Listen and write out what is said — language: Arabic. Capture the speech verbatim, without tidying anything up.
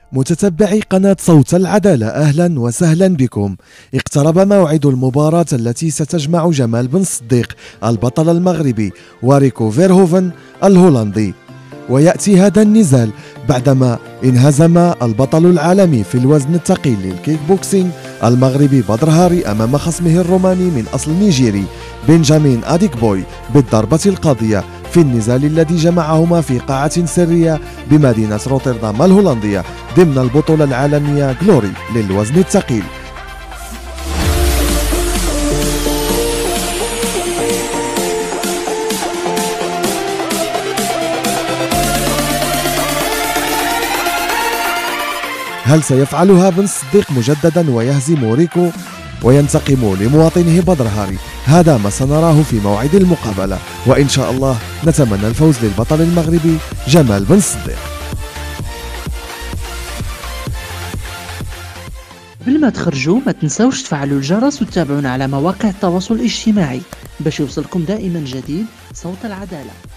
متتبعي قناة صوت العدالة، أهلا وسهلا بكم. اقترب موعد المباراة التي ستجمع جمال بن صديق البطل المغربي وريكو فيرهوفن الهولندي، ويأتي هذا النزال بعدما انهزم البطل العالمي في الوزن الثقيل للكيك بوكسينج المغربي بدر هاري أمام خصمه الروماني من أصل نيجيري بنجامين أديكبوي بالضربة القاضية في النزال الذي جمعهما في قاعة سرية بمدينة روتردام الهولندية ضمن البطولة العالمية غلوري للوزن الثقيل. هل سيفعلها بن صديق مجددا ويهزم ريكو وينتقم لمواطنه بدر هاري؟ هذا ما سنراه في موعد المقابلة، وإن شاء الله نتمنى الفوز للبطل المغربي جمال بن صديق. قبل ما تخرجوا ما تنسوش تفعلوا الجرس وتتابعونا على مواقع التواصل الاجتماعي باش يوصلكم دائما جديد صوت العدالة.